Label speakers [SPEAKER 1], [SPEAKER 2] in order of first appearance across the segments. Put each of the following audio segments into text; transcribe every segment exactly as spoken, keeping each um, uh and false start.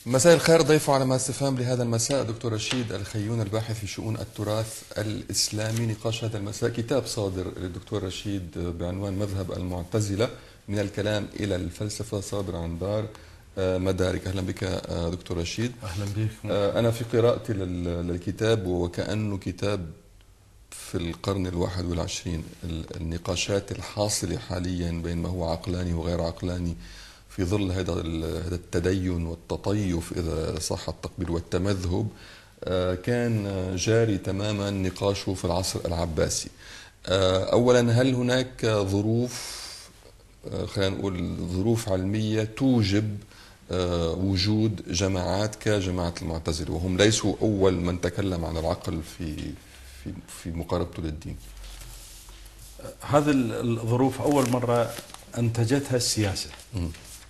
[SPEAKER 1] مساء الخير. ضيف على ما استفهام لهذا المساء دكتور رشيد الخيون، الباحث في شؤون التراث الإسلامي. نقاش هذا المساء كتاب صادر للدكتور رشيد بعنوان مذهب المعتزلة من الكلام إلى الفلسفة، صادر عن دار مدارك. أهلا بك دكتور رشيد.
[SPEAKER 2] أهلا بك.
[SPEAKER 1] أنا في قراءتي للكتاب وكأنه كتاب في القرن الواحد والعشرين، النقاشات الحاصلة حاليا بين ما هو عقلاني وغير عقلاني في ظل هذا هذا التدين والتطيف إذا صح التقبيل والتمذهب، كان جاري تماما نقاشه في العصر العباسي. أولا، هل هناك ظروف، خلينا نقول ظروف علمية توجب وجود جماعات كجماعة المعتزلة، وهم ليسوا أول من تكلم عن العقل في في في مقاربته للدين؟
[SPEAKER 2] هذه الظروف أول مرة أنتجتها السياسة. م.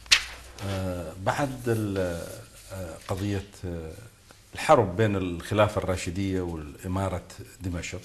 [SPEAKER 2] بعد قضية الحرب بين الخلافة الراشدية والإمارة دمشق،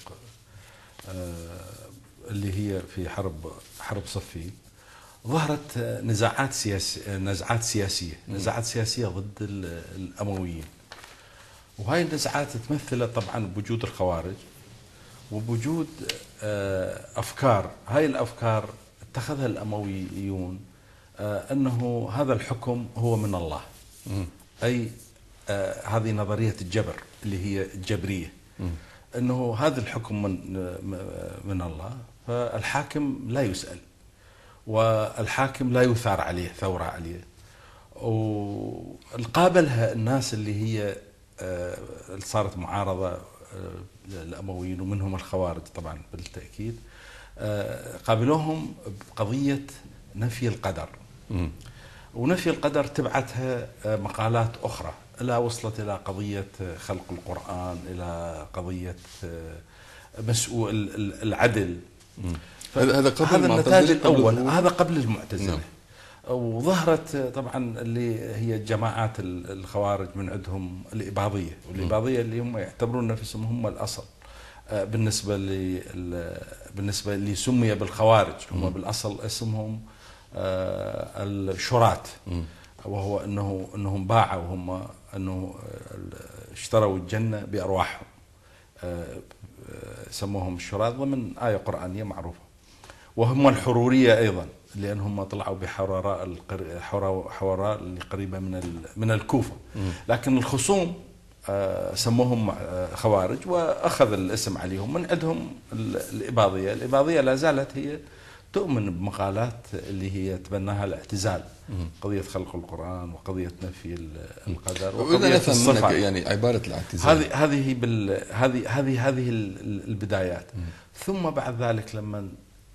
[SPEAKER 2] اللي هي في حرب حرب صفين، ظهرت نزاعات سياسية نزاعات سياسية نزاعات سياسية ضد الأمويين. وهاي النزاعات تمثلت طبعا بوجود الخوارج وبوجود أفكار. هاي الأفكار اتخذها الأمويون أنه هذا الحكم هو من الله. م. أي آه هذه نظرية الجبر اللي هي الجبرية. م. أنه هذا الحكم من, من الله، فالحاكم لا يسأل والحاكم لا يثار عليه ثورة عليه. وقابلها الناس اللي هي آه صارت معارضة آه للأمويين ومنهم الخوارج طبعا بالتأكيد. آه قابلوهم بقضية نفي القدر. م. ونفي القدر تبعتها مقالات أخرى، لا وصلت إلى قضية خلق القرآن، إلى قضية مسؤول العدل.
[SPEAKER 1] هذا قبل
[SPEAKER 2] هذا النتاج الأول،
[SPEAKER 1] قبل
[SPEAKER 2] هذا قبل المعتزلة. نعم. وظهرت طبعا اللي هي جماعات الخوارج، من عندهم الإباضية، والإباضية اللي هم يعتبرون نفسهم هم الأصل بالنسبة ل بالنسبة اللي سمي بالخوارج. هم م. بالأصل اسمهم آه الشرات، وهو انه انهم باعوا، هم انه اشتروا الجنه بارواحهم. آه سموهم الشرات ضمن ايه قرانيه معروفه. وهم الحروريه ايضا، لانهم طلعوا بحوراء حوراء اللي قريبه من من الكوفه. لكن الخصوم آه سموهم آه خوارج، واخذ الاسم عليهم. من عندهم الاباضيه. الاباضيه لا زالت هي تؤمن بمقالات اللي هي تبناها الاعتزال، قضية خلق القرآن وقضية نفي القدر
[SPEAKER 1] وقضية الصفات. يعني عبارة الاعتزال
[SPEAKER 2] هذه هذه بال هذه هذه هذه البدايات. م. ثم بعد ذلك لما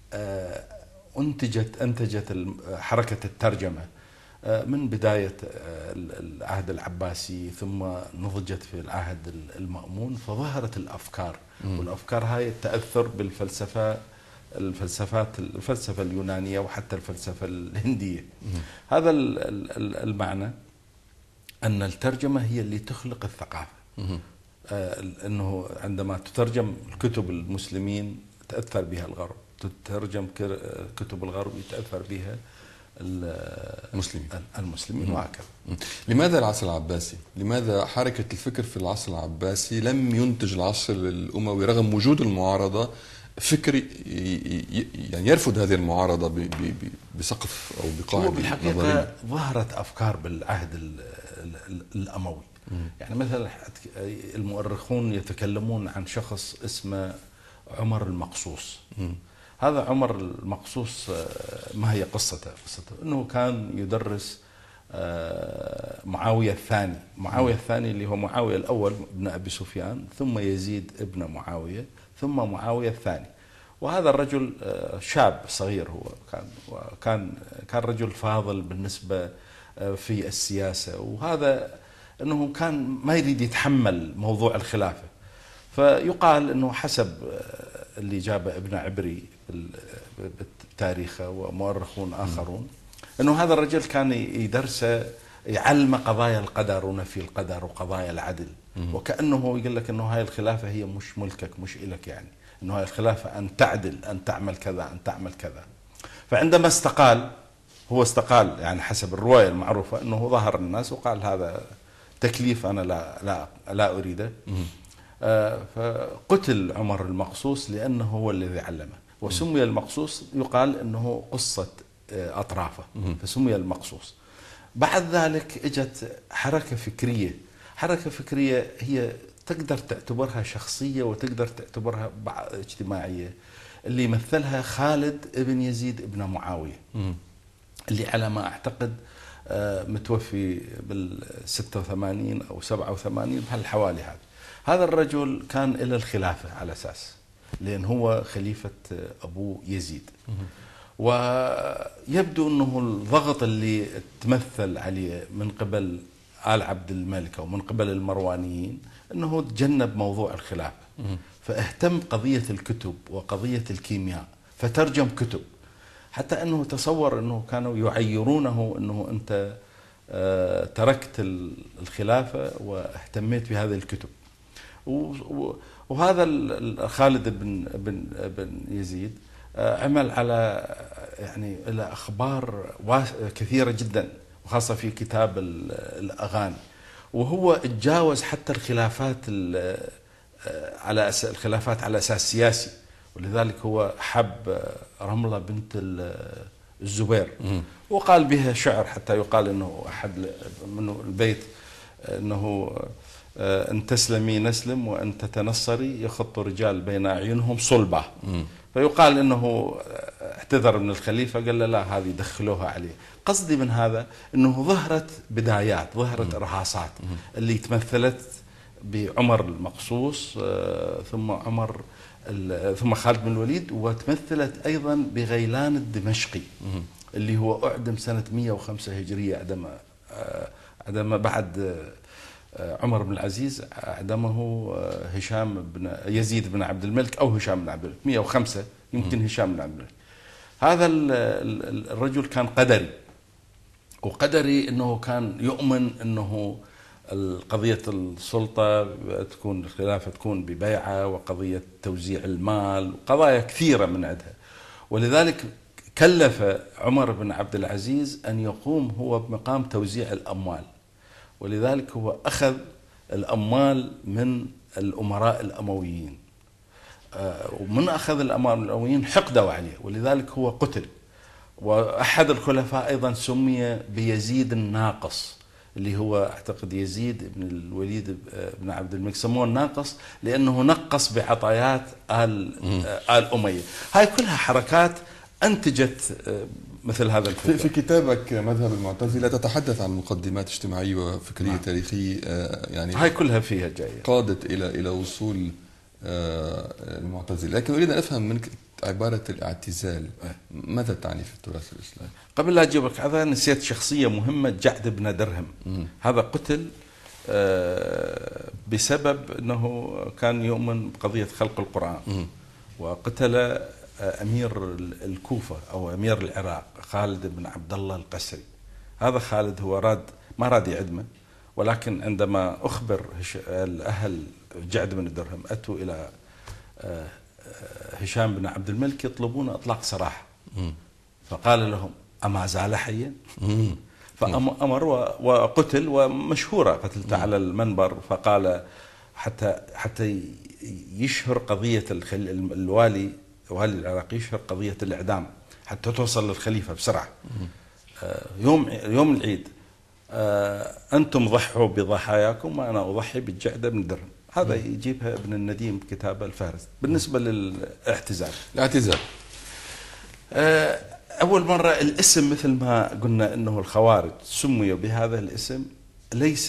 [SPEAKER 2] انتجت انتجت حركة الترجمة من بداية العهد العباسي، ثم نضجت في العهد المأمون، فظهرت الأفكار. م. والأفكار هاي التأثر بالفلسفة الفلسفات الفلسفة اليونانية وحتى الفلسفة الهندية. م. هذا المعنى أن الترجمة هي اللي تخلق الثقافة. آه أنه عندما تترجم كتب المسلمين تأثر بها الغرب، تترجم كتب الغرب يتأثر بها المسلمين المسلمين وهكذا.
[SPEAKER 1] لماذا العصر العباسي؟ لماذا حركة الفكر في العصر العباسي لم ينتج العصر الأموي رغم وجود المعارضة فكر يعني يرفض هذه المعارضة بسقف أو بقاعدة نظرية؟
[SPEAKER 2] بالحقيقة ظهرت أفكار بالعهد الأموي. م. يعني مثلا المؤرخون يتكلمون عن شخص اسمه عمر المقصوص. م. هذا عمر المقصوص ما هي قصته؟ قصته أنه كان يدرس معاوية الثاني. معاوية الثاني اللي هو معاوية الأول ابن أبي سفيان، ثم يزيد ابن معاوية، ثم معاوية الثاني. وهذا الرجل شاب صغير، هو كان كان كان رجل فاضل بالنسبة في السياسة، وهذا أنه كان ما يريد يتحمل موضوع الخلافة. فيقال أنه حسب اللي جابه ابن عبري بتاريخه ومؤرخون آخرون، أنه هذا الرجل كان يدرسه يعلم قضايا القدر ونفي القدر وقضايا العدل. وكأنه يقول لك أنه هاي الخلافة هي مش ملكك، مش إلك، يعني أنه هاي الخلافة أن تعدل، أن تعمل كذا، أن تعمل كذا. فعندما استقال، هو استقال يعني حسب الرواية المعروفة أنه ظهر الناس وقال هذا تكليف أنا لا لا لا أريده. فقتل عمر المقصوص لأنه هو الذي علمه، وسمي المقصوص يقال أنه قصة أطرافه فسمي المقصوص. بعد ذلك اجت حركة فكرية، حركة فكرية هي تقدر تعتبرها شخصية وتقدر تعتبرها اجتماعية، اللي مثلها خالد ابن يزيد ابن معاوية، اللي على ما أعتقد متوفي بال ستة وثمانين أو سبعة وثمانين بهالحوالي هذا. هذا الرجل كان إلى الخلافة على أساس، لأن هو خليفة أبو يزيد، ويبدو أنه الضغط اللي تمثل عليه من قبل آل عبد الملك أو من قبل المروانيين أنه تجنب موضوع الخلافة، فاهتم قضية الكتب وقضية الكيمياء فترجم كتب، حتى أنه تصور أنه كانوا يعيرونه أنه أنت تركت الخلافة واهتميت بهذه الكتب. وهذا خالد بن بن بن يزيد عمل على يعني الى اخبار كثيره جدا، وخاصه في كتاب الاغاني، وهو تجاوز حتى الخلافات على الخلافات على اساس سياسي، ولذلك هو حب رمله بنت الزبير وقال بها شعر، حتى يقال انه احد من البيت انه ان تسلمي نسلم وان تتنصري يخط رجال بين اعينهم صلبه. فيقال انه اعتذر من الخليفه، قال له لا هذه دخلوها عليه. قصدي من هذا انه ظهرت بدايات، ظهرت ارهاصات اللي تمثلت بعمر المقصوص ثم عمر ثم خالد بن الوليد، وتمثلت ايضا بغيلان الدمشقي اللي هو اعدم سنه مئة وخمسة هجريه، عندما عندما بعد عمر بن العزيز أعدمه هشام بن يزيد بن عبد الملك أو هشام بن عبد الملك، مئة وخمسة يمكن هشام بن عبد الملك. هذا الرجل كان قدري، وقدري أنه كان يؤمن أنه قضية السلطة تكون الخلافة تكون ببيعة، وقضية توزيع المال وقضايا كثيرة من عندها، ولذلك كلف عمر بن عبد العزيز أن يقوم هو بمقام توزيع الأموال، ولذلك هو أخذ الأموال من الأمراء الأمويين، ومن أخذ الأموال من الأمويين حقدوا عليه، ولذلك هو قتل. وأحد الخلفاء أيضا سمي بيزيد الناقص، اللي هو أعتقد يزيد بن الوليد بن عبد الملك، سموه الناقص لأنه نقص بعطايات آل آل أمية. هاي كلها حركات أنتجت مثل هذا الفكر.
[SPEAKER 1] في كتابك مذهب المعتزلة تتحدث عن مقدمات اجتماعية وفكرية نعم. تاريخية، يعني
[SPEAKER 2] هاي كلها فيها جاية
[SPEAKER 1] قادت إلى إلى وصول المعتزلة. لكن أريد أن أفهم منك عبارة الاعتزال ماذا تعني في التراث الإسلامي؟
[SPEAKER 2] قبل لا أجيبك هذا نسيت شخصية مهمة، جعد بن درهم. م. هذا قتل بسبب أنه كان يؤمن بقضية خلق القرآن، م. وقتل أمير الكوفة أو أمير العراق خالد بن عبد الله القسري. هذا خالد هو راد ما راد يعدمه، ولكن عندما أخبر الأهل جعد بن درهم أتوا إلى هشام بن عبد الملك يطلبون إطلاق سراح، فقال لهم أما زال حيا؟ فأمر وقتل، ومشهورة قتلته على المنبر، فقال حتى حتى يشهر قضية الوالي والي العراق يشهر قضية الإعدام حتى توصل للخليفة بسرعة. يوم يوم العيد أنتم ضحوا بضحاياكم وأنا أضحي بالجعد بن درهم. هذا يجيبها ابن النديم بكتابه الفهرست. بالنسبة للاعتزال،
[SPEAKER 1] الاعتزال
[SPEAKER 2] أول مرة الاسم مثل ما قلنا أنه الخوارج سميوا بهذا الاسم ليس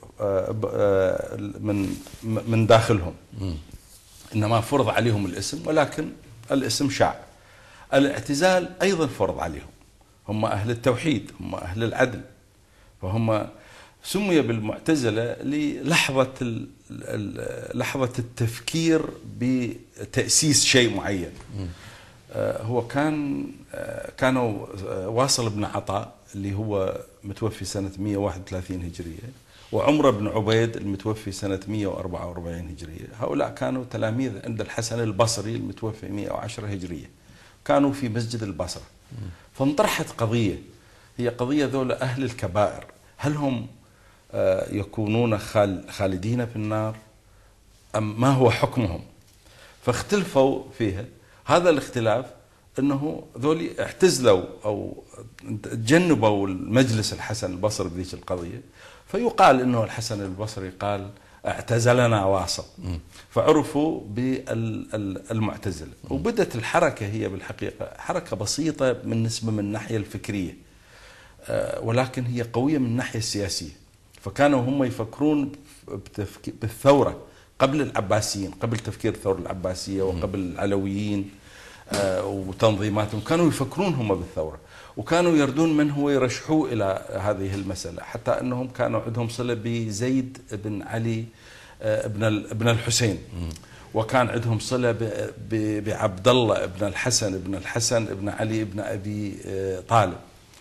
[SPEAKER 2] من من داخلهم، إنما فرض عليهم الاسم، ولكن الاسم شاع. الاعتزال أيضا فرض عليهم، هم أهل التوحيد، هم أهل العدل، فهم سمي بالمعتزلة للحظة لحظة التفكير بتأسيس شيء معين. هو كان كانوا واصل بن عطاء اللي هو متوفي سنة مئة وواحد وثلاثين هجرية، وعمر بن عبيد المتوفي سنة مئة وأربعة وأربعين هجرية، هؤلاء كانوا تلاميذ عند الحسن البصري المتوفي مئة وعشرة هجرية، كانوا في مسجد البصرة. فانطرحت قضية، هي قضية ذولا أهل الكبائر، هل هم يكونون خالدين في النار أم ما هو حكمهم؟ فاختلفوا فيها. هذا الاختلاف أنه ذولي اعتزلوا أو تجنبوا المجلس الحسن البصري بذيك القضية، فيقال أنه الحسن البصري قال اعتزلنا واصل، فعرفوا بالمعتزلة. وبدت الحركة هي بالحقيقة حركة بسيطة بالنسبة من الناحية الفكرية، ولكن هي قوية من الناحية السياسية. فكانوا هم يفكرون بالثورة قبل العباسيين، قبل تفكير الثورة العباسية وقبل العلويين وتنظيماتهم، كانوا يفكرون هم بالثورة، وكانوا يردون من هو يرشحوه إلى هذه المسألة، حتى أنهم كانوا عندهم صلة بزيد بن علي ابن ابن الحسين، وكان عندهم صلة بعبد الله ابن الحسن ابن الحسن ابن علي ابن أبي طالب.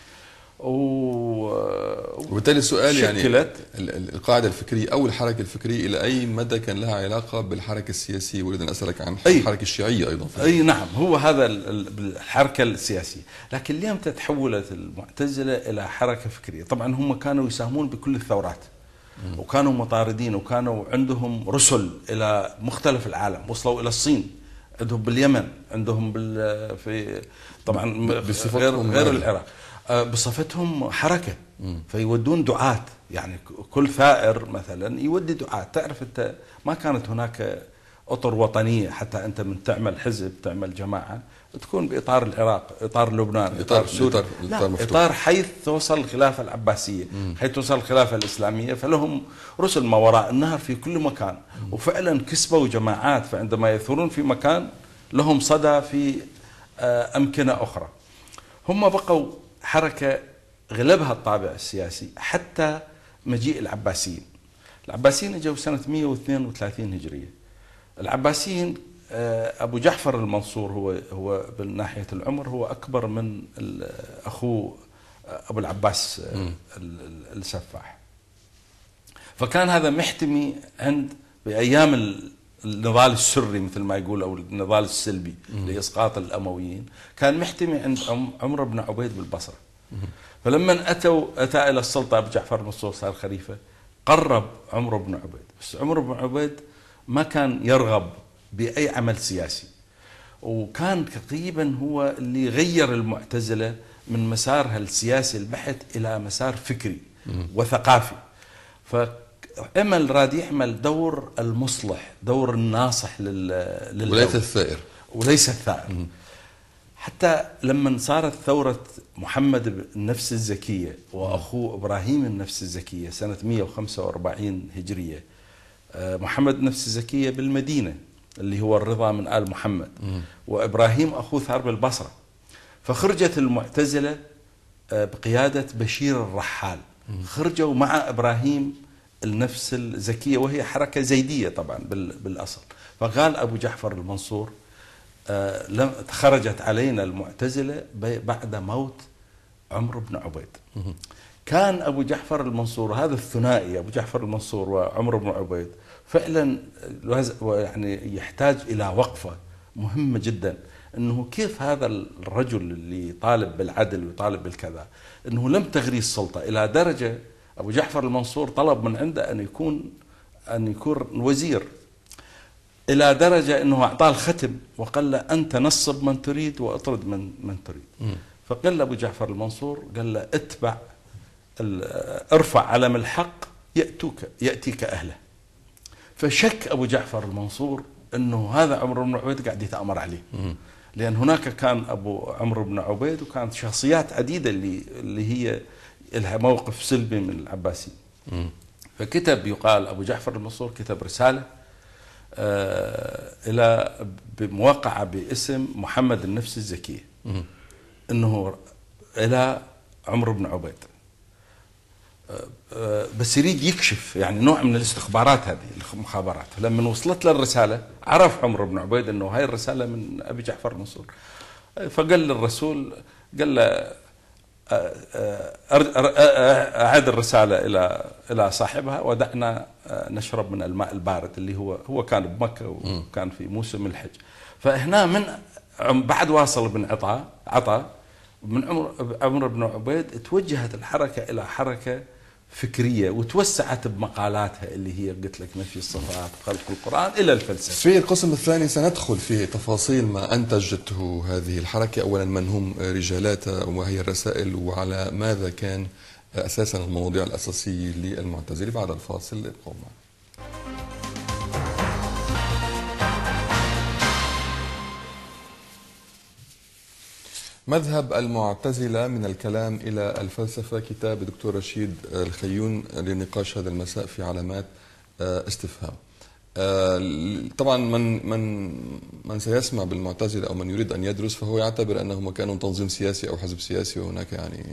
[SPEAKER 1] وبالتالي السؤال يعني القاعدة الفكرية أو الحركة الفكرية إلى أي مدى كان لها علاقة بالحركة السياسية؟ وأريد أن أسألك عن الحركة الشيعية أيضا.
[SPEAKER 2] أي نعم، هو هذا الحركة السياسية. لكن اليوم تحولت المعتزلة إلى حركة فكرية. طبعا هم كانوا يساهمون بكل الثورات، وكانوا مطاردين، وكانوا عندهم رسل إلى مختلف العالم، وصلوا إلى الصين، عندهم باليمن، عندهم بال في طبعا غير غير العراق، بصفتهم حركة، فيودون دعاة. يعني كل ثائر مثلا يودي دعاة. تعرف أنت ما كانت هناك أطر وطنية، حتى أنت من تعمل حزب تعمل جماعة تكون بإطار العراق، إطار لبنان، إطار سوريا، لا، إطار حيث توصل الخلافة العباسية، حيث توصل الخلافة الإسلامية، فلهم رسل ما وراء النهر في كل مكان، وفعلا كسبوا جماعات. فعندما يثورون في مكان لهم صدى في أمكنة أخرى. هم بقوا حركة غلبها الطابع السياسي حتى مجيء العباسيين. العباسيين اجوا سنة مئة واثنين وثلاثين هجرية. العباسيين أبو جعفر المنصور هو هو من ناحية العمر هو أكبر من أخوه أبو العباس السفاح، فكان هذا محتمي عند بأيام النضال السري مثل ما يقول، أو النضال السلبي لإسقاط الأمويين، كان محتمي عند عمرو بن عبيد بالبصرة. فلما أتوا أتى إلى السلطة أبو جعفر المنصور صار خليفة، قرب عمرو بن عبيد، بس عمرو بن عبيد ما كان يرغب بأي عمل سياسي، وكان تقريبا هو اللي غير المعتزلة من مسارها السياسي البحت إلى مسار فكري وثقافي. فعمل راد يعمل دور المصلح، دور الناصح لل
[SPEAKER 1] وليس الثائر
[SPEAKER 2] وليس الثائر. حتى لما صارت ثورة محمد النفس الزكية وأخوه إبراهيم النفس الزكية سنة مئة وخمسة وأربعين هجرية، محمد النفس الزكية بالمدينة اللي هو الرضا من آل محمد، وإبراهيم أخوه ثار بالبصرة. فخرجت المعتزلة بقيادة بشير الرحال، خرجوا مع إبراهيم النفس الزكية، وهي حركة زيدية طبعا بالأصل. فقال أبو جعفر المنصور لم خرجت علينا المعتزلة بعد موت عمرو بن عبيد. كان أبو جعفر المنصور هذا الثنائي، أبو جعفر المنصور وعمرو بن عبيد، فعلا يعني يحتاج إلى وقفة مهمة جدا، أنه كيف هذا الرجل اللي يطالب بالعدل ويطالب بالكذا، أنه لم تغري السلطة إلى درجة أبو جعفر المنصور طلب من عنده أن يكون أن يكون وزير، إلى درجة أنه أعطاه الختم وقال له أنت نصب من تريد وأطرد من من تريد. فقال له أبو جعفر المنصور، قال له اتبع ارفع علم الحق يأتوك يأتيك أهله. فشك أبو جعفر المنصور أنه هذا عمرو بن عبيد قاعد يتأمر عليه، لأن هناك كان أبو عمرو بن عبيد وكانت شخصيات عديدة اللي اللي هي لها موقف سلبي من العباسي. فكتب، يقال أبو جعفر المنصور كتب رسالة آه إلى موقعة باسم محمد النفس الزكية، أنه إلى عمرو بن عبيد، آه آه بس يريد يكشف يعني نوع من الاستخبارات، هذه المخابرات. لما وصلت له الرسالة عرف عمرو بن عبيد أنه هاي الرسالة من أبي جعفر المنصور. فقال للرسول، قال له أعد الرسالة إلى إلى صاحبها ودعنا نشرب من الماء البارد، اللي هو هو كان بمكة وكان في موسم الحج. فهنا من بعد واصل بن عطاء عطاء من عمر عمرو بن عبيد توجهت الحركة إلى حركة فكرية وتوسعت بمقالاتها اللي هي قلت لك نفي الصفات وخلق القرآن إلى الفلسفة.
[SPEAKER 1] في القسم الثاني سندخل في تفاصيل ما أنتجته هذه الحركة، أولا من هم رجالاتها وهي الرسائل وعلى ماذا كان أساسا المواضيع الأساسية للمعتزلة. بعد الفاصل ابقوا معنا. مذهب المعتزلة من الكلام إلى الفلسفة، كتاب الدكتور رشيد الخيون لنقاش هذا المساء في علامات استفهام. طبعا من من من سيسمع بالمعتزلة أو من يريد أن يدرس فهو يعتبر أنهم كانوا تنظيم سياسي أو حزب سياسي، وهناك يعني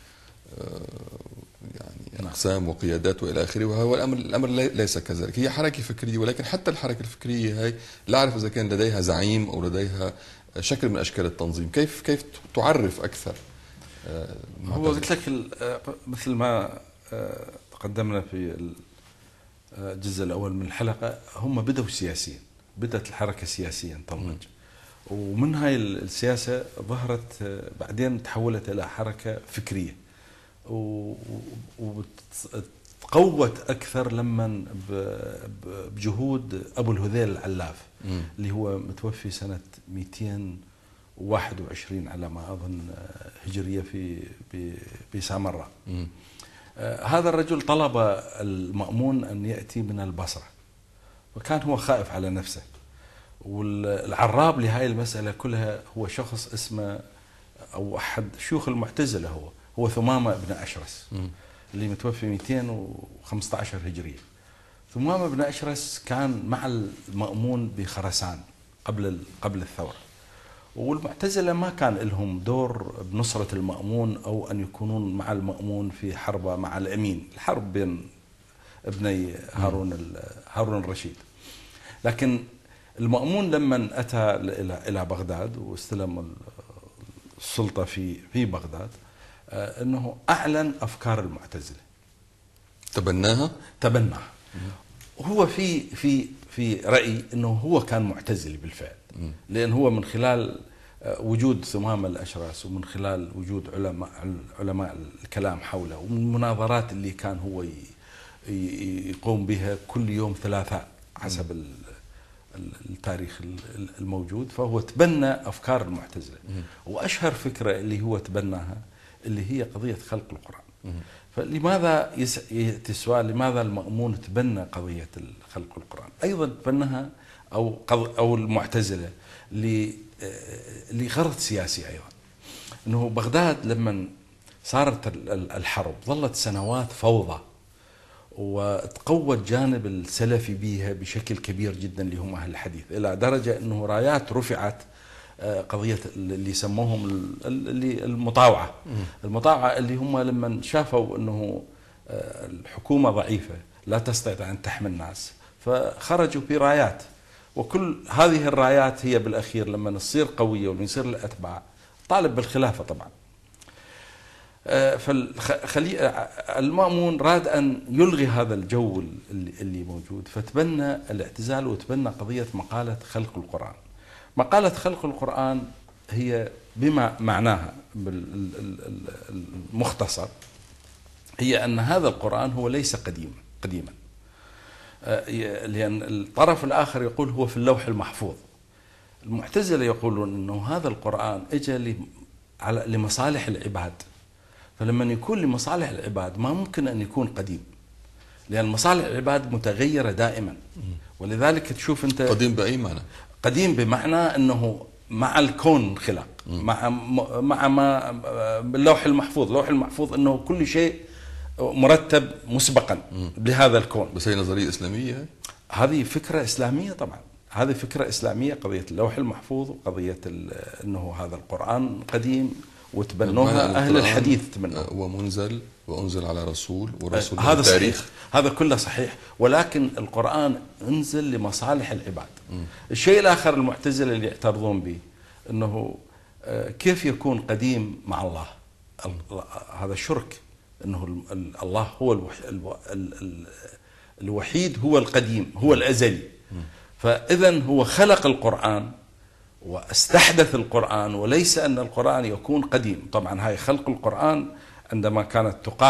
[SPEAKER 1] يعني أقسام وقيادات وإلى آخره، وهو الأمر الأمر ليس كذلك. هي حركة فكرية، ولكن حتى الحركة الفكرية هي لا أعرف إذا كان لديها زعيم أو لديها شكل من أشكال التنظيم. كيف كيف تعرف أكثر؟
[SPEAKER 2] هو قلت لك مثل ما تقدمنا في الجزء الأول من الحلقة، هم بدأوا سياسيا، بدأت الحركة سياسيا تنضج، ومن هاي السياسة ظهرت بعدين تحولت إلى حركة فكرية، وتقوت أكثر لما بجهود أبو الهذيل العلاف م. اللي هو متوفي سنة مئتين وواحد وعشرين على ما أظن هجرية في بسامراء. آه هذا الرجل طلب المأمون أن يأتي من البصرة، وكان هو خائف على نفسه، والعراب لهذه المسألة كلها هو شخص اسمه أو أحد شيوخ المعتزلة، هو هو ثمامة بن أشرس م. اللي متوفي مئتين وخمسة عشر هجرية. ثمامة بن أشرس كان مع المأمون بخرسان قبل قبل الثورة، والمعتزلة ما كان لهم دور بنصرة المأمون أو أن يكونون مع المأمون في حرب مع الأمين، الحرب بين ابني هارون هارون الرشيد. لكن المأمون لما أتى إلى إلى بغداد واستلم السلطة في في بغداد، أنه أعلن أفكار المعتزلة،
[SPEAKER 1] تبناها
[SPEAKER 2] تبناها. هو في في في رأي أنه هو كان معتزلي بالفعل، لأن هو من خلال وجود ثمامة الأشرس ومن خلال وجود علماء علماء الكلام حوله ومن المناظرات اللي كان هو يقوم بها كل يوم ثلاثاء حسب التاريخ الموجود، فهو تبنى أفكار المعتزلة. وأشهر فكرة اللي هو تبناها اللي هي قضية خلق القرآن. فلماذا يأتي السؤال لماذا المأمون تبنى قضية خلق القرآن؟ أيضا تبناها أو أو المعتزلة لغرض سياسي أيضا، أنه بغداد لما صارت الحرب ظلت سنوات فوضى، وتقوى الجانب السلفي بها بشكل كبير جدا اللي هم أهل الحديث، إلى درجة أنه رايات رفعت قضية اللي سموهم اللي المطاوعة. المطاوعة اللي هم لما شافوا أنه الحكومة ضعيفة لا تستطيع أن تحمي الناس، فخرجوا برايات، وكل هذه الرايات هي بالأخير لما تصير قوية ونصير الأتباع طالب بالخلافة طبعا. فالمأمون راد أن يلغي هذا الجو اللي موجود، فتبنى الاعتزال وتبنى قضية مقالة خلق القرآن. مقالة خلق القرآن هي بما معناها بالمختصر هي أن هذا القرآن هو ليس قديما قديما، لأن الطرف الآخر يقول هو في اللوح المحفوظ. المعتزلة يقولون أنه هذا القرآن اجى لمصالح العباد، فلما يكون لمصالح العباد ما ممكن أن يكون قديم، لأن مصالح العباد متغيرة دائما. ولذلك تشوف أنت
[SPEAKER 1] قديم بأي معنى؟ قديم
[SPEAKER 2] بمعنى أنه مع الكون خلق، مع مع ما اللوح المحفوظ، اللوح المحفوظ أنه كل شيء مرتب مسبقا بهذا الكون.
[SPEAKER 1] بس هي نظرية إسلامية؟
[SPEAKER 2] هذه فكرة إسلامية طبعا، هذه فكرة إسلامية، قضية اللوح المحفوظ وقضية أنه هذا القرآن قديم، وتبنوها أهل الحديث تبنوها.
[SPEAKER 1] ومنزل وأنزل على رسول ورسول
[SPEAKER 2] هذا التاريخ صحيح. هذا كله صحيح، ولكن القرآن انزل لمصالح العباد. م. الشيء الآخر المعتزلة اللي يعترضون به أنه كيف يكون قديم مع الله؟ هذا شرك، أنه الله هو الوحيد، هو القديم، هو الأزلي. فإذا هو خلق القرآن واستحدث القرآن، وليس أن القرآن يكون قديم. طبعا هاي خلق القرآن عندما كانت تقال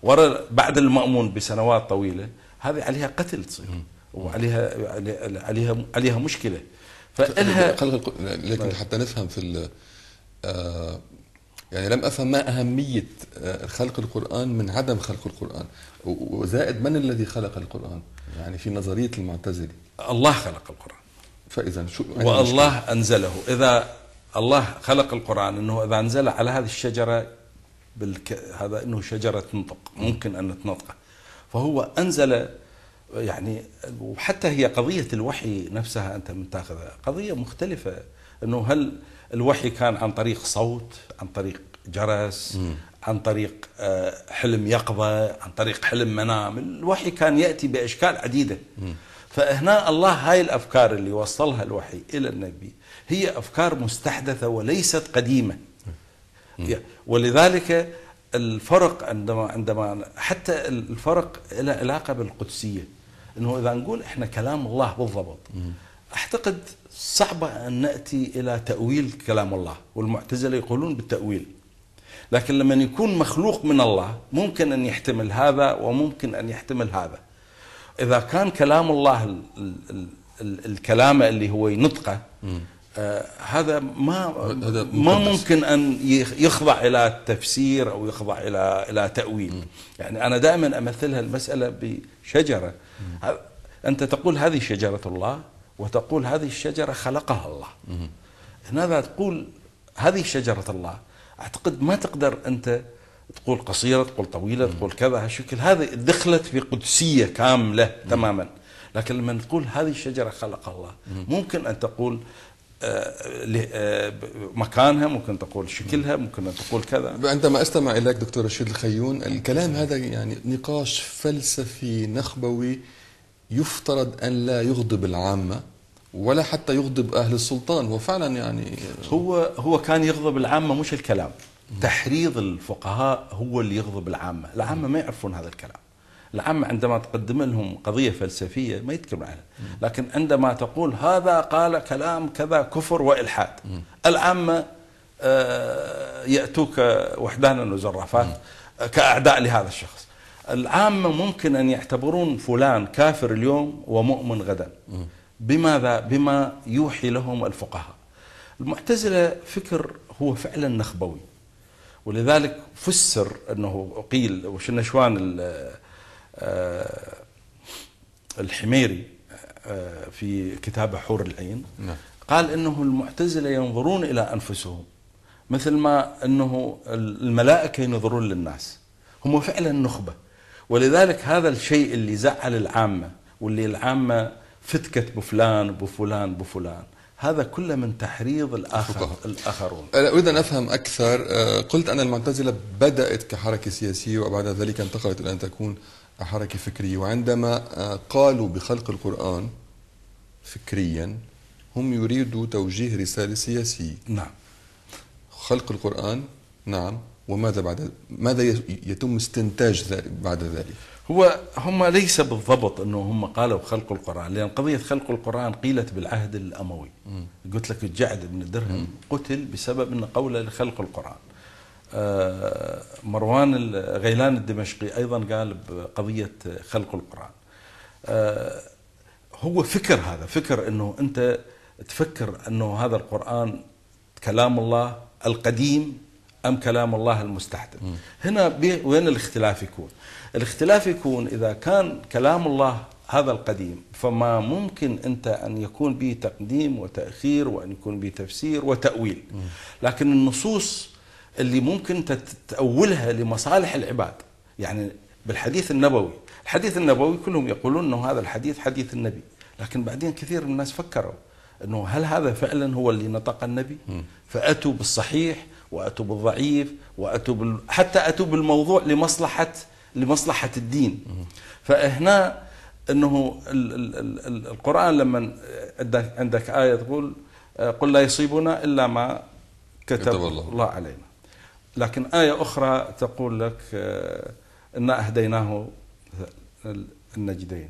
[SPEAKER 2] ورا بعد المأمون بسنوات طويلة، هذه عليها قتل تصير وعليها عليها عليها مشكلة. فإلها
[SPEAKER 1] خلق، لكن حتى نفهم في آه يعني لم أفهم ما أهمية خلق القرآن من عدم خلق القرآن، وزائد من الذي خلق القرآن؟ يعني في نظرية المعتزلة
[SPEAKER 2] الله خلق القرآن،
[SPEAKER 1] فإذا شو
[SPEAKER 2] والله أنزله. إذا الله خلق القرآن إنه إذا أنزل على هذه الشجرة بالك... هذا إنه شجرة تنطق ممكن أن تنطقه، فهو أنزل يعني. وحتى هي قضية الوحي نفسها أنت من تاخذها قضية مختلفة، إنه هل الوحي كان عن طريق صوت، عن طريق جرس، م. عن طريق حلم يقظة، عن طريق حلم منام. الوحي كان يأتي بأشكال عديدة. م. فهنا الله هاي الأفكار اللي وصلها الوحي إلى النبي هي أفكار مستحدثة وليست قديمة. م. ولذلك الفرق عندما عندما حتى الفرق له علاقة بالقدسية، إنه إذا نقول إحنا كلام الله بالضبط، م. أعتقد صعب أن نأتي إلى تأويل كلام الله، والمعتزلة يقولون بالتأويل. لكن لما يكون مخلوق من الله ممكن أن يحتمل هذا وممكن أن يحتمل هذا. إذا كان كلام الله ال ال ال الكلام اللي هو ينطقه، آه هذا ما ما ممكن أن يخضع إلى تفسير أو يخضع إلى إلى تأويل. يعني أنا دائما أمثلها المسألة بشجرة، أنت تقول هذه شجرة الله وتقول هذه الشجرة خلقها الله. هنا تقول هذه شجرة الله، أعتقد ما تقدر أنت تقول قصيرة، تقول طويلة، تقول كذا هالشكل، هذه دخلت في قدسية كاملة تماما. لكن لما تقول هذه الشجرة خلقها الله، ممكن أن تقول مكانها، ممكن تقول شكلها، ممكن أن تقول كذا.
[SPEAKER 1] عندما أستمع إليك دكتور رشيد الخيون، الكلام هذا يعني نقاش فلسفي نخبوي يفترض أن لا يغضب العامة ولا حتى يغضب أهل السلطان. وفعلا يعني
[SPEAKER 2] هو هو كان يغضب العامة مش الكلام. تحريض الفقهاء هو اللي يغضب العامة. العامة ما يعرفون هذا الكلام. العامة عندما تقدم لهم قضية فلسفية ما يتكلمون عنها، لكن عندما تقول هذا قال كلام كذا كفر وإلحاد، العامة يأتوك وحدانا وزرافات كأعداء لهذا الشخص. العامة ممكن أن يعتبرون فلان كافر اليوم ومؤمن غدا. بماذا؟ بما يوحي لهم الفقهاء. المعتزلة فكر هو فعلا نخبوي، ولذلك فسر أنه قيل وشنشوان الحميري في كتابه حور العين قال أنه المعتزلة ينظرون إلى أنفسهم مثل ما أنه الملائكة ينظرون للناس. هم فعلا نخبة، ولذلك هذا الشيء اللي زعل العامة واللي العامة فتكت بفلان بفلان بفلان، هذا كله من تحريض الآخر الآخرون.
[SPEAKER 1] أريد أن أفهم أكثر. قلت أن المعتزلة بدأت كحركة سياسية وبعد ذلك انتقلت إلى أن تكون حركة فكرية، وعندما قالوا بخلق القرآن فكريا هم يريدوا توجيه رسالة سياسية.
[SPEAKER 2] نعم.
[SPEAKER 1] خلق القرآن نعم، وماذا بعد؟ ماذا يتم استنتاج بعد ذلك؟
[SPEAKER 2] هو هم ليس بالضبط أنه هم قالوا خلق القرآن، لأن قضية خلق القرآن قيلت بالعهد الأموي. م. قلت لك الجعد بن درهم م. قتل بسبب أن قوله لخلق القرآن. آه مروان الغيلان الدمشقي أيضا قال بقضية خلق القرآن. آه هو فكر، هذا فكر أنه أنت تفكر أنه هذا القرآن كلام الله القديم أم كلام الله المستحدث. م. هنا وين الاختلاف يكون؟ الاختلاف يكون إذا كان كلام الله هذا القديم فما ممكن أنت أن يكون به تقديم وتأخير وأن يكون به تفسير وتأويل. م. لكن النصوص اللي ممكن تتأولها لمصالح العباد، يعني بالحديث النبوي، الحديث النبوي كلهم يقولون أنه هذا الحديث حديث النبي، لكن بعدين كثير من الناس فكروا أنه هل هذا فعلا هو اللي نطق النبي؟ م. فأتوا بالصحيح وأتوا بالضعيف وأتوا بال... حتى أتوا بالموضوع لمصلحة لمصلحة الدين. فهنا أنه ال ال ال القرآن لما عندك, عندك آية تقول قل لا يصيبنا إلا ما كتب الله. الله علينا، لكن آية أخرى تقول لك إنا أهديناه النجدين،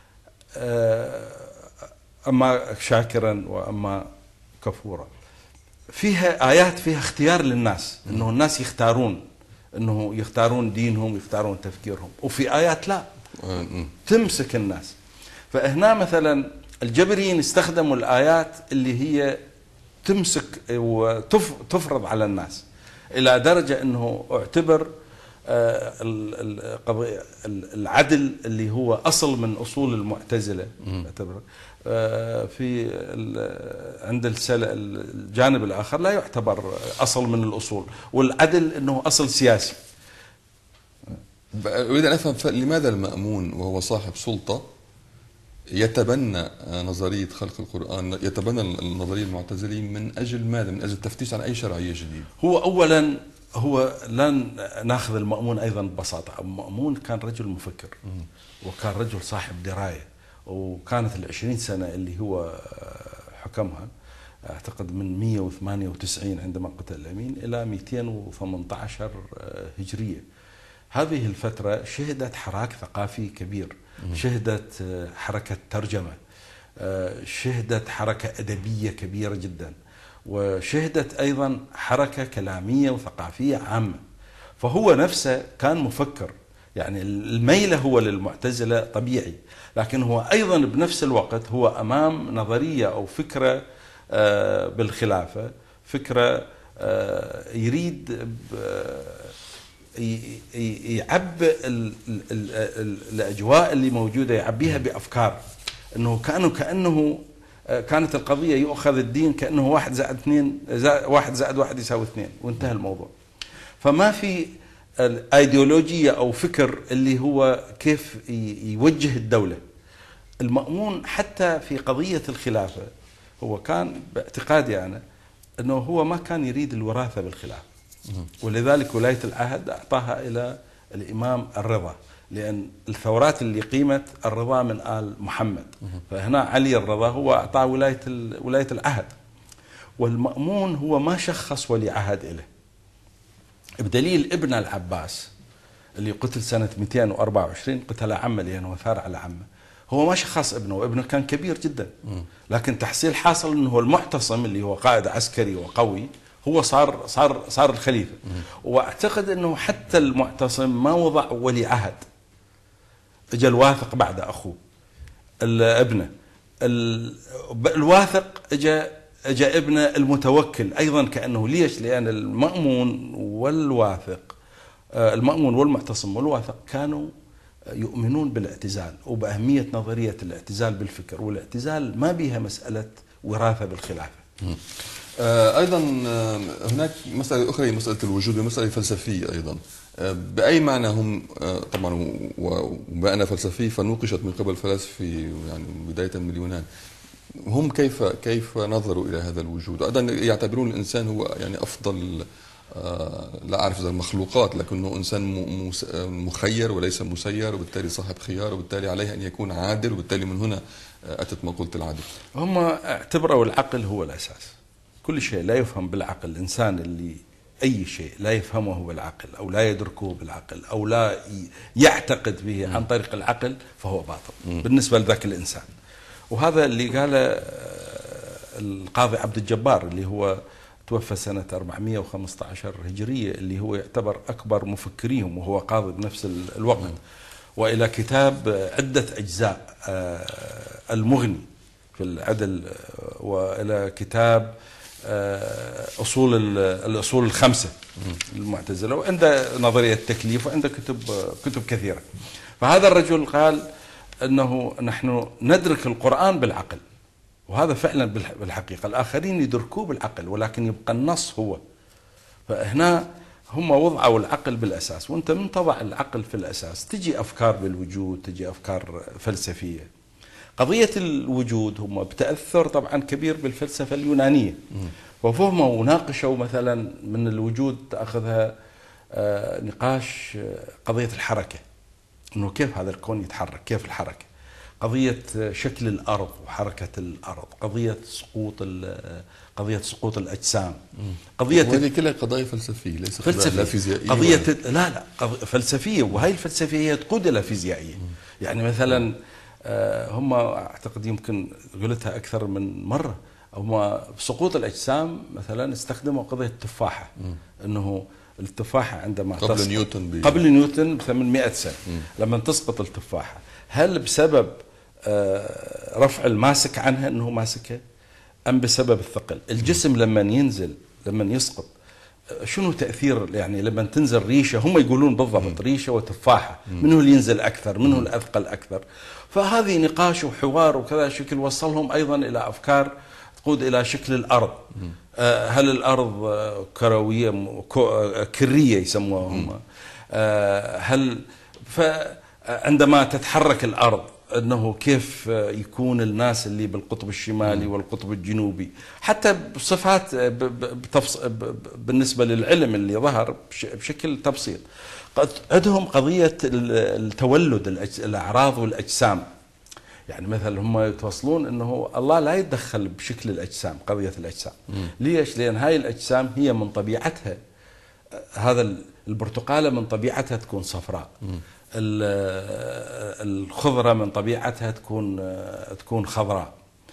[SPEAKER 2] أما شاكرا وأما كفورا. فيها آيات فيها اختيار للناس، أنه الناس يختارون أنه يختارون دينهم يختارون تفكيرهم، وفي آيات لا تمسك الناس. فهنا مثلا الجبريين استخدموا الآيات اللي هي تمسك وتفرض على الناس، إلى درجة أنه اعتبر العدل اللي هو أصل من أصول المعتزلة اعتبر في عند الجانب الآخر لا يعتبر أصل من الأصول، والعدل أنه أصل سياسي.
[SPEAKER 1] أريد أن أفهم لماذا المأمون وهو صاحب سلطة يتبنى نظرية خلق القرآن، يتبنى النظرية المعتزلية من أجل ماذا؟ من أجل التفتيش عن أي شرعية جديدة؟
[SPEAKER 2] هو أولا هو لن ناخذ المأمون أيضا ببساطة. المأمون كان رجل مفكر وكان رجل صاحب دراية، وكانت العشرين سنة اللي هو حكمها أعتقد من مئة وثمانية وتسعين عندما قتل الأمين إلى مئتين وثمانية عشر هجرية. هذه الفترة شهدت حراك ثقافي كبير، شهدت حركة ترجمة، شهدت حركة أدبية كبيرة جدا، وشهدت أيضا حركة كلامية وثقافية عامة. فهو نفسه كان مفكر، يعني الميل هو للمعتزلة طبيعي، لكن هو أيضا بنفس الوقت هو أمام نظرية أو فكرة بالخلافة، فكرة يريد يعبئ الأجواء اللي موجودة، يعبيها بأفكار، أنه كانوا كأنه كانت القضية يؤخذ الدين كأنه واحد زائد اثنين واحد زائد واحد يساوي اثنين وانتهى الموضوع. فما في الايديولوجية أو فكر اللي هو كيف يوجه الدولة. المأمون حتى في قضية الخلافة هو كان باعتقادي أنا أنه هو ما كان يريد الوراثة بالخلافة، ولذلك ولاية العهد أعطاها إلى الإمام الرضا، لأن الثورات اللي قيمت الرضا من آل محمد، فهنا علي الرضا هو أعطاه ولاية ولاية العهد. والمأمون هو ما شخص ولي عهد له، بدليل ابن العباس اللي قتل سنة مئتين وأربعة وعشرين قتل عمه لأنه ثار على عمه، هو ما شخص ابنه، وابنه كان كبير جدا، لكن تحصيل حاصل أنه المعتصم اللي هو قائد عسكري وقوي هو صار صار صار الخليفة. واعتقد انه حتى المعتصم ما وضع ولي عهد، اجى الواثق بعد اخوه ابنه، الواثق اجى اجى ابنه المتوكل ايضا كانه. ليش؟ لان المأمون والواثق، المأمون والمعتصم والواثق كانوا يؤمنون بالاعتزال وبأهمية نظرية الاعتزال بالفكر، والاعتزال ما بها مسألة وراثة بالخلافة.
[SPEAKER 1] أيضا هناك مسألة أخرى، مسألة الوجود، ومسألة فلسفية أيضا. بأي معنى هم طبعا، وبأنا فلسفي فنوقشت من قبل فلاسفة يعني بداية من اليونان، هم كيف كيف نظروا إلى هذا الوجود؟ أيضا يعتبرون الإنسان هو يعني أفضل، لا أعرف إذا المخلوقات، لكنه إنسان مخير وليس مسير، وبالتالي صاحب خيار، وبالتالي عليه أن يكون عادل، وبالتالي من هنا أتت مقولة العدل.
[SPEAKER 2] هم اعتبروا العقل هو الأساس، كل شيء لا يفهم بالعقل. الإنسان اللي أي شيء لا يفهمه بالعقل أو لا يدركه بالعقل أو لا يعتقد به عن طريق العقل فهو باطل م. بالنسبة لذاك الإنسان. وهذا اللي قاله القاضي عبد الجبار اللي هو توفى سنة أربعمئة وخمسة عشر هجرية، اللي هو يعتبر أكبر مفكريهم وهو قاضي بنفس الوقت. م. وإلى كتاب عدة أجزاء، المغني في العدل، وإلى كتاب أصول الأصول الخمسة المعتزلة، وعنده نظرية التكليف، وعنده كتب كتب كثيرة. فهذا الرجل قال أنه نحن ندرك القرآن بالعقل، وهذا فعلا بالحقيقة. الآخرين يدركوه بالعقل ولكن يبقى النص هو. فهنا هم وضعوا العقل بالأساس، وأنت من تضع العقل في الأساس تجي أفكار بالوجود، تجي أفكار فلسفية. قضية الوجود هم بتأثر طبعا كبير بالفلسفة اليونانية، وفهموا وناقشوا مثلا من الوجود تأخذها نقاش قضية الحركة، أنه كيف هذا الكون يتحرك، كيف الحركة، قضية شكل الأرض وحركة الأرض، قضية سقوط قضية سقوط الأجسام، قضية
[SPEAKER 1] وهذه كلها قضايا فلسفية ليس قضايا فيزيائية.
[SPEAKER 2] قضية ولا... لا لا فلسفية، وهي الفلسفية هي تقود إلى فيزيائية. يعني مثلا هم أعتقد يمكن قلتها أكثر من مرة، هم سقوط الأجسام مثلا استخدموا قضية التفاحة، أنه التفاحة عندما
[SPEAKER 1] قبل
[SPEAKER 2] تسقط
[SPEAKER 1] نيوتن ب...
[SPEAKER 2] قبل نيوتن ب ثمانمائة سنة
[SPEAKER 1] مم.
[SPEAKER 2] لما تسقط التفاحة، هل بسبب رفع الماسك عنها أنه ماسكها أم بسبب الثقل؟ الجسم لما ينزل لما يسقط شنو تأثير؟ يعني لما تنزل ريشة، هم يقولون بالضبط ريشة وتفاحة منه اللي ينزل أكثر، منه الأثقل أكثر. فهذه نقاش وحوار وكذا شكل وصلهم أيضا إلى أفكار تقود إلى شكل الأرض. هل الأرض كروية كرية يسموها هم؟ هل فعندما تتحرك الأرض أنه كيف يكون الناس اللي بالقطب الشمالي والقطب الجنوبي، حتى بصفات بالنسبة للعلم اللي ظهر بشكل تبسيط. عندهم قضية التولد الأعراض والأجسام، يعني مثلا هم يتوصلون أنه الله لا يتدخل بشكل الأجسام، قضية الأجسام. ليش؟ لأن هاي الأجسام هي من طبيعتها، هذا البرتقالة من طبيعتها تكون صفراء، الخضرة من طبيعتها تكون تكون خضراء.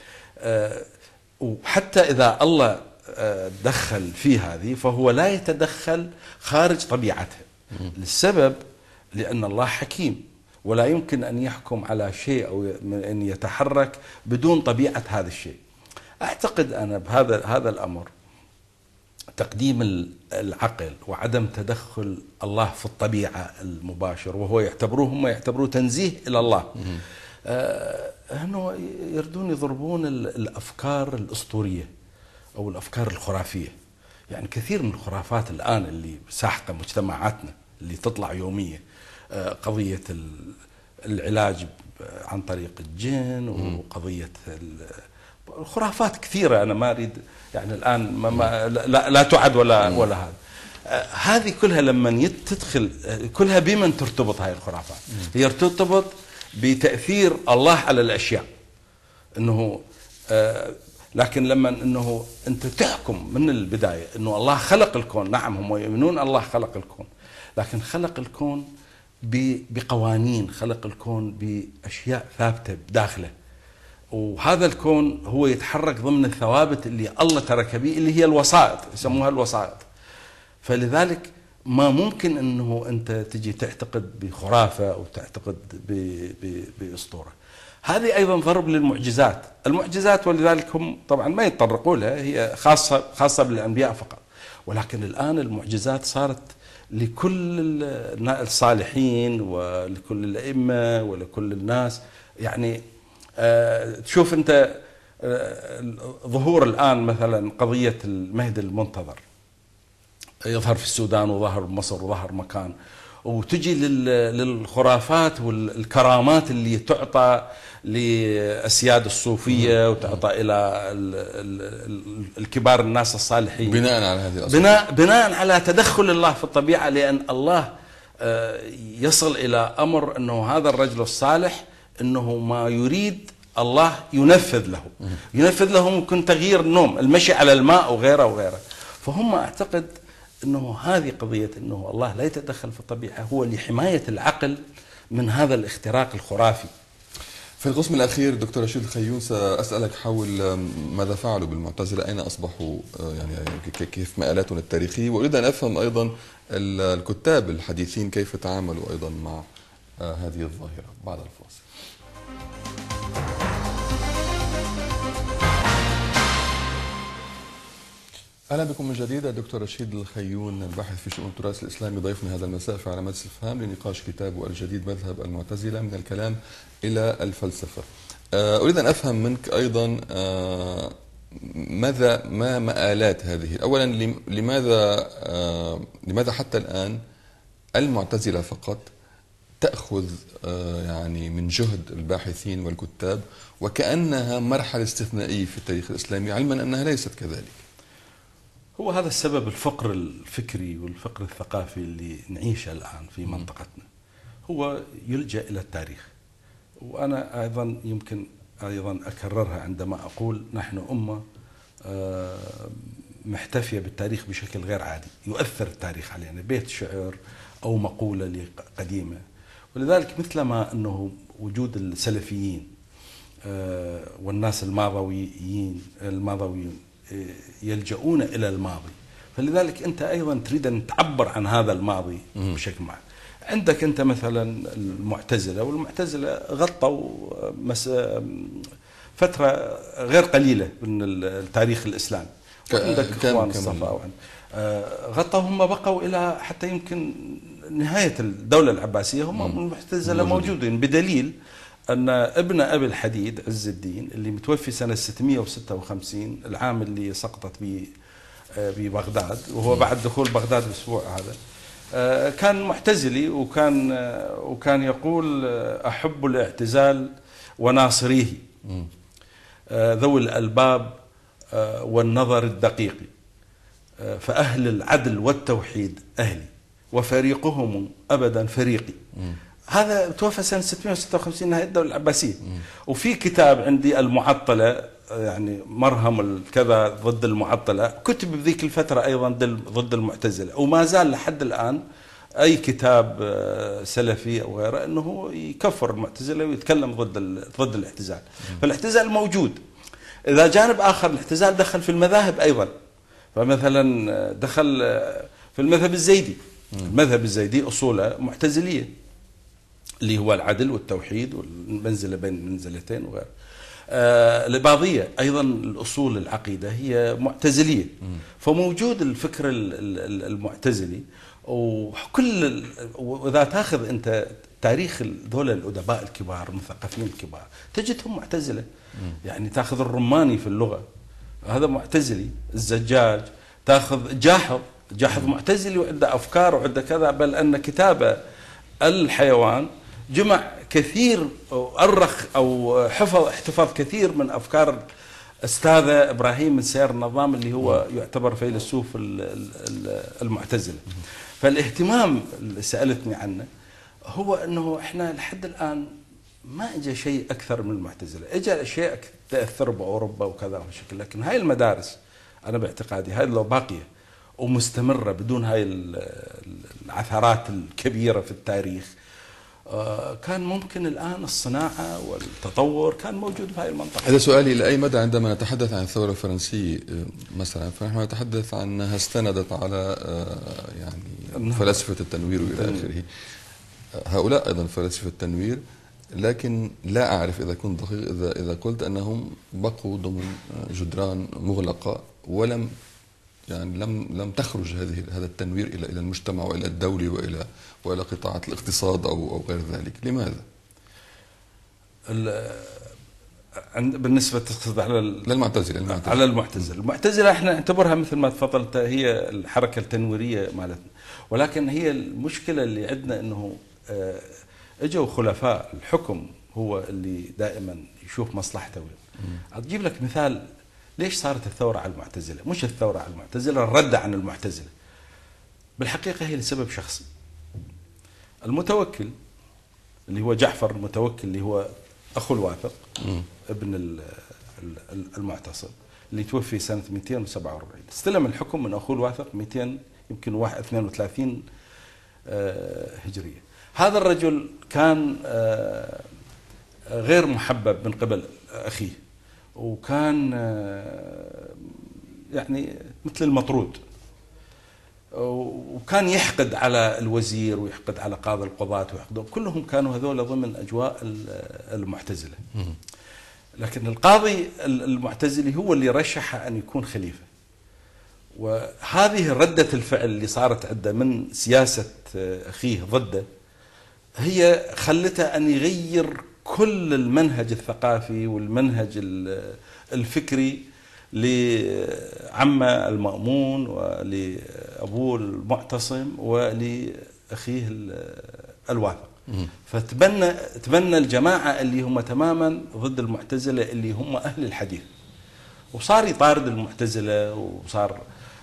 [SPEAKER 2] وحتى إذا الله دخل في هذه فهو لا يتدخل خارج طبيعتها، للسبب لأن الله حكيم ولا يمكن أن يحكم على شيء أو أن يتحرك بدون طبيعة هذا الشيء. أعتقد أنا بهذا هذا الأمر تقديم العقل وعدم تدخل الله في الطبيعة المباشر، وهو يعتبروه هم يعتبروه تنزيه إلى الله، آه أنه يردون يضربون الأفكار الأسطورية أو الأفكار الخرافية. يعني كثير من الخرافات الآن اللي ساحقة مجتمعاتنا اللي تطلع يوميا، آه قضية العلاج عن طريق الجن، وقضية الخرافات كثيرة أنا ما أريد يعني الآن ما ما لا, لا تعد ولا ولا هذا. آه هذه كلها لما تدخل كلها بمن ترتبط هاي الخرافات؟ هي ترتبط بتأثير الله على الأشياء، إنه آه لكن لما إنه أنت تحكم من البداية إنه الله خلق الكون، نعم هم يؤمنون الله خلق الكون، لكن خلق الكون بقوانين، خلق الكون بأشياء ثابتة داخله، وهذا الكون هو يتحرك ضمن الثوابت اللي الله ترك به اللي هي الوسائط، يسموها الوسائط. فلذلك ما ممكن انه انت تجي تعتقد بخرافه او تعتقد باسطوره. هذه ايضا ضرب للمعجزات، المعجزات ولذلك هم طبعا ما يتطرقوا لها، هي خاصه خاصه بالانبياء فقط، ولكن الان المعجزات صارت لكل الصالحين ولكل الائمه ولكل الناس. يعني أه تشوف انت أه ظهور الان مثلا قضيه المهدي المنتظر يظهر في السودان وظهر بمصر وظهر مكان، وتجي للخرافات والكرامات اللي تعطى لأسياد الصوفية وتعطى إلى الكبار الناس الصالحين
[SPEAKER 1] بناء على هذه الأصول،
[SPEAKER 2] بناء, بناء على تدخل الله في الطبيعة، لأن الله يصل إلى أمر أنه هذا الرجل الصالح أنه ما يريد الله ينفذ له، ينفذ له ممكن تغيير النوم، المشي على الماء وغيره وغيره. فهم أعتقد أنه هذه قضية أنه الله لا يتدخل في الطبيعة هو لحماية العقل من هذا الاختراق الخرافي.
[SPEAKER 1] في القسم الأخير دكتور رشيد الخيون سأسألك حول ماذا فعلوا بالمعتزلة، أين أصبحوا، يعني كيف مآلاتهم التاريخية، وأريد أن أفهم أيضا الكتاب الحديثين كيف تعاملوا أيضا مع هذه الظاهرة بعد الفاصل. اهلا بكم من جديد. الدكتور رشيد الخيون الباحث في شؤون التراث الاسلامي ضيفنا هذا المساء في علامات استفهام لنقاش كتابه الجديد مذهب المعتزله من الكلام الى الفلسفه. اريد ان افهم منك ايضا ماذا ما مآلات هذه، اولا لماذا لماذا حتى الان المعتزله فقط تأخذ يعني من جهد الباحثين والكتاب وكأنها مرحله استثنائيه في التاريخ الاسلامي، علما انها ليست كذلك؟
[SPEAKER 2] هو هذا السبب الفقر الفكري والفقر الثقافي اللي نعيشه الآن في منطقتنا، هو يلجأ إلى التاريخ. وأنا أيضا يمكن أيضا أكررها عندما أقول نحن أمة محتفية بالتاريخ بشكل غير عادي، يؤثر التاريخ علينا، بيت شعر أو مقولة قديمة. ولذلك مثلما أنه وجود السلفيين والناس الماضويين الماضويين يلجؤون إلى الماضي، فلذلك أنت أيضا تريد أن تعبر عن هذا الماضي بشكل معين. عندك أنت مثلا المعتزلة، والمعتزلة غطوا مس... فترة غير قليلة من التاريخ الإسلامي. عندك إخوان الصفا، غطوا هم بقوا إلى حتى يمكن نهاية الدولة العباسية هم المعتزلة موجودين، بدليل أن ابن أبي الحديد عز الدين اللي متوفي سنة ستمئة وستة وخمسين، العام اللي سقطت به ببغداد، وهو بعد دخول بغداد الأسبوع هذا، كان معتزلي، وكان وكان يقول أحب الاعتزال وناصريه ذوي الألباب والنظر الدقيق، فأهل العدل والتوحيد أهلي وفريقهم أبدا فريقي. هذا توفى سنة ستمئة وستة وخمسين نهاية الدولة العباسية. وفي كتاب عندي المعطلة، يعني مرهم الكذا ضد المعطلة، كتب بذيك الفترة أيضا ضد المعتزلة، وما زال لحد الآن أي كتاب سلفي أو غيره أنه يكفر المعتزلة ويتكلم ضد ضد الاعتزال. فالاعتزال موجود. إذا جانب آخر، الاعتزال دخل في المذاهب أيضا، فمثلا دخل في المذهب الزيدي. المذهب الزيدي أصوله معتزلية، اللي هو العدل والتوحيد والمنزلة بين المنزلتين وغيره. آه الإباضية أيضا الأصول العقيدة هي معتزلية. فموجود الفكر المعتزلي، وكل وإذا تأخذ أنت تاريخ ذول الأدباء الكبار المثقفين الكبار تجدهم معتزلة. يعني تأخذ الرماني في اللغة هذا معتزلي، الزجاج، تأخذ جاحظ، جاحظ معتزلي وعنده أفكار وعنده كذا، بل أن كتابه الحيوان جمع كثير أو أرخ أو حفظ احتفظ كثير من أفكار أستاذه إبراهيم بن سير النظام اللي هو يعتبر فيلسوف المعتزلة. فالاهتمام اللي سألتني عنه هو أنه إحنا لحد الآن ما إجا شيء أكثر من المعتزلة، إجا أشياء تأثر بأوروبا وكذا وشكل، لكن هاي المدارس أنا باعتقادي هاي لو باقية ومستمرة بدون هاي العثرات الكبيرة في التاريخ، كان ممكن الآن الصناعة والتطور كان موجود في هذه المنطقة.
[SPEAKER 1] هذا سؤالي، إلى أي مدى عندما نتحدث عن الثورة الفرنسية مثلا فنحن نتحدث عن أنها استندت على يعني فلسفة التنوير وإلى آخره، هؤلاء أيضا فلاسفة التنوير، لكن لا أعرف إذا كنت دقيق إذا إذا قلت أنهم بقوا ضمن جدران مغلقة ولم يعني لم لم تخرج هذه هذا التنوير الى الى المجتمع والى الدوله والى والى قطاعات الاقتصاد او او غير ذلك. لماذا؟
[SPEAKER 2] بالنسبه تقصد على
[SPEAKER 1] للمعتزله المعتزلة.
[SPEAKER 2] على المعتزله، المعتزله احنا نعتبرها مثل ما تفضلت هي الحركه التنويريه مالتنا، ولكن هي المشكله اللي عندنا انه اجوا خلفاء الحكم هو اللي دائما يشوف مصلحته. اجيب لك مثال ليش صارت الثورة على المعتزلة؟ مش الثورة على المعتزلة، الرد عن المعتزلة. بالحقيقة هي لسبب شخصي. المتوكل اللي هو جعفر المتوكل اللي هو أخو الواثق ابن المعتصم اللي توفي سنة مئتين وسبعة وأربعين، استلم الحكم من أخو الواثق مئتين يمكن اثنين وثلاثين هجرية. هذا الرجل كان غير محبب من قبل أخيه، وكان يعني مثل المطرود، وكان يحقد على الوزير ويحقد على قاضي القضاة ويحقد، كلهم كانوا هذول ضمن أجواء المعتزلة. لكن القاضي المعتزلي هو اللي رشح أن يكون خليفة، وهذه ردة الفعل اللي صارت عنده من سياسة أخيه ضده هي خلته أن يغير كل المنهج الثقافي والمنهج الفكري لعمه المأمون ولأبوه المعتصم ولأخيه الواثق. فتبنى تبنى الجماعة اللي هم تماما ضد المعتزلة اللي هم أهل الحديث، وصار يطارد المعتزلة، وصار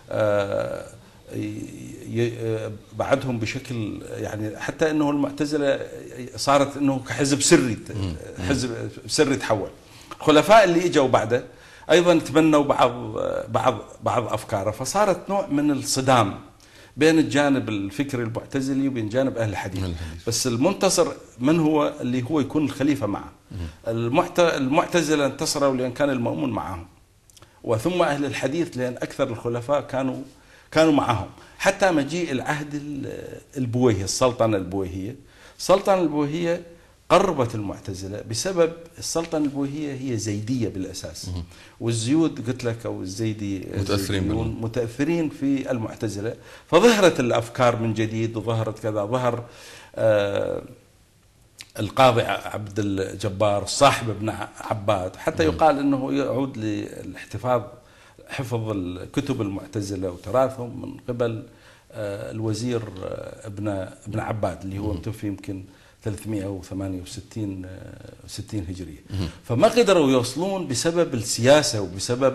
[SPEAKER 2] بعدهم بشكل يعني حتى انه المعتزله صارت انه كحزب سري، حزب سري تحول. الخلفاء اللي اجوا بعده ايضا تبنوا بعض بعض بعض افكاره، فصارت نوع من الصدام بين الجانب الفكري المعتزلي وبين جانب اهل الحديث. بس المنتصر من هو؟ اللي هو يكون الخليفه معه. المعتزله انتصروا لان كان المأمون معهم، وثم اهل الحديث لان اكثر الخلفاء كانوا كانوا معهم حتى مجيء العهد البويهي، السلطنة البويهية. السلطنة البويهية قربت المعتزلة بسبب السلطنة البويهية هي زيدية بالأساس، والزيود قلت لك أو الزيدي
[SPEAKER 1] متأثرين
[SPEAKER 2] متأثرين في المعتزلة، فظهرت الأفكار من جديد وظهرت كذا. ظهر آه القاضي عبد الجبار صاحب ابن عباد، حتى يقال أنه يعود للاحتفاظ حفظ الكتب المعتزلة وتراثهم من قبل آه الوزير آه ابن ابن عباد اللي هو متوفي يمكن ثلاثمئة وثمانية وستين ستين هجرية. فما قدروا يوصلون بسبب السياسة وبسبب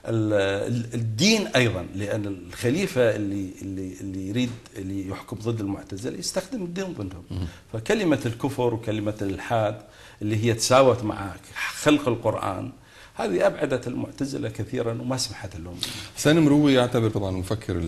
[SPEAKER 2] الدين أيضا، لأن الخليفة اللي اللي اللي يريد اللي يحكم ضد المعتزلة يستخدم الدين ضدهم. فكلمة الكفر وكلمة الإلحاد اللي هي تساوت مع خلق القرآن، هذه أبعدت المعتزلة كثيرا وما سمحت لهم.
[SPEAKER 1] حسين مروي يعتبر طبعا المفكر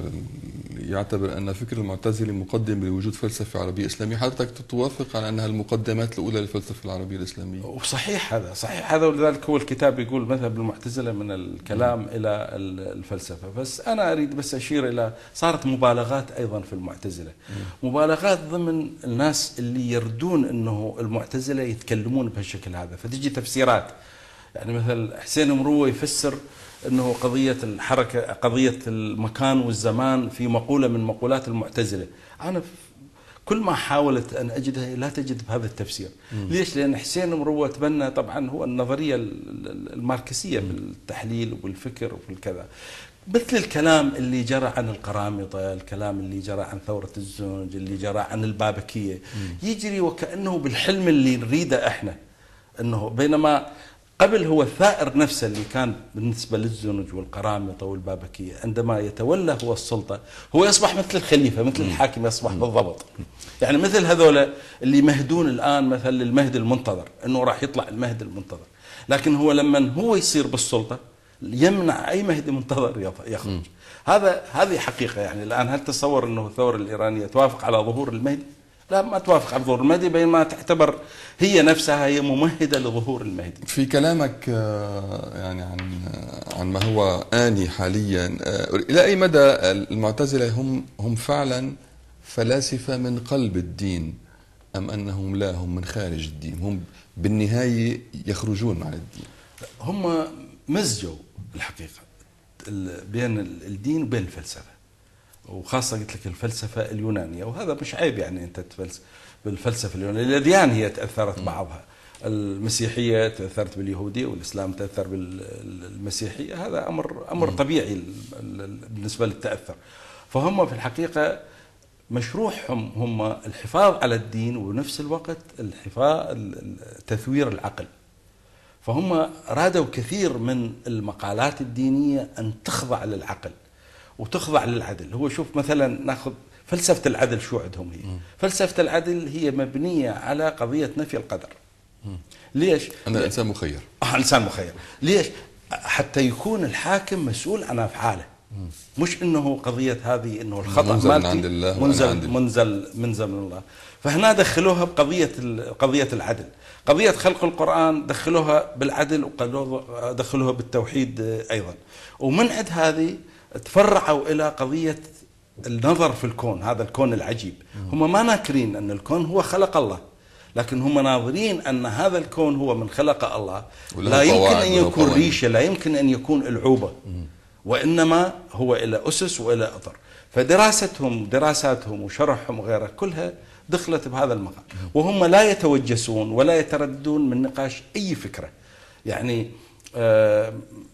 [SPEAKER 1] يعتبر أن فكر المعتزلة مقدم لوجود فلسفة عربية إسلامية، حضرتك توافق على أنها المقدمات الأولى للفلسفة العربية الإسلامية؟
[SPEAKER 2] وصحيح هذا، صحيح هذا، ولذلك هو الكتاب يقول مذهب المعتزلة من الكلام م. إلى الفلسفة. بس أنا أريد بس أشير إلى صارت مبالغات أيضا في المعتزلة، م. مبالغات ضمن الناس اللي يردون أنه المعتزلة يتكلمون بهالشكل هذا، فتجي تفسيرات. يعني مثل حسين مروي يفسر أنه قضية الحركة قضية المكان والزمان في مقولة من مقولات المعتزلة. أنا كل ما حاولت أن أجدها لا تجد بهذا التفسير. م. ليش؟ لأن حسين مروي تبنى طبعا هو النظرية الماركسية م. بالتحليل وبالفكر وبالكذا، مثل الكلام اللي جرى عن القرامطة، الكلام اللي جرى عن ثورة الزنج، اللي جرى عن البابكية، م. يجري وكأنه بالحلم اللي نريده احنا، أنه بينما قبل هو الثائر نفسه اللي كان بالنسبة للزنج والقرامطة والبابكية عندما يتولى هو السلطة هو يصبح مثل الخليفة، مثل الحاكم يصبح بالضبط. يعني مثل هذولا اللي مهدون الآن مثل المهد المنتظر، أنه راح يطلع المهد المنتظر، لكن هو لما هو يصير بالسلطة يمنع أي مهدي منتظر يخرج. هذا هذه حقيقة. يعني الآن هل تصور أنه الثورة الإيرانية توافق على ظهور المهدي؟ لا، ما توافق على ظهور المهدي، بينما تعتبر هي نفسها هي ممهدة لظهور المهدي.
[SPEAKER 1] في كلامك يعني عن عن ما هو آني حاليا، إلى أي مدى المعتزلة هم هم فعلا فلاسفة من قلب الدين، أم أنهم لا هم من خارج الدين، هم بالنهاية يخرجون عن الدين؟
[SPEAKER 2] هم مزجوا الحقيقة بين الدين وبين الفلسفة، وخاصة قلت لك الفلسفة اليونانية، وهذا مش عيب يعني أنت تفلسف بالفلسفة اليونانية. الأديان هي تأثرت بعضها، المسيحية تأثرت باليهودية والإسلام تأثر بالمسيحية، هذا أمر أمر طبيعي بالنسبة للتأثر. فهم في الحقيقة مشروعهم هم الحفاظ على الدين ونفس الوقت الحفاظ تثوير العقل. فهم رادوا كثير من المقالات الدينية أن تخضع للعقل وتخضع للعدل. هو شوف مثلا ناخذ فلسفة العدل، شو عندهم هي؟ م. فلسفة العدل هي مبنية على قضية نفي القدر. م. ليش؟
[SPEAKER 1] أن الإنسان مخير.
[SPEAKER 2] آه الإنسان مخير. ليش؟ حتى يكون الحاكم مسؤول عن أفعاله. م. مش إنه قضية هذه إنه الخطأ
[SPEAKER 1] منزل من عند الله
[SPEAKER 2] منزل عند منزل منزل من الله. فهنا دخلوها بقضية قضية العدل. قضية خلق القرآن دخلوها بالعدل ودخلوها بالتوحيد أيضا. ومن عند هذه تفرعوا إلى قضية النظر في الكون، هذا الكون العجيب. هم ما ناكرين أن الكون هو خلق الله، لكن هم ناظرين أن هذا الكون هو من خلق الله، لا يمكن أن يكون ريشة، لا يمكن أن يكون العوبة، وإنما هو إلى أسس وإلى أطر. فدراستهم دراساتهم وشرحهم وغيرها كلها دخلت بهذا المقام، وهم لا يتوجسون ولا يترددون من نقاش أي فكرة. يعني آه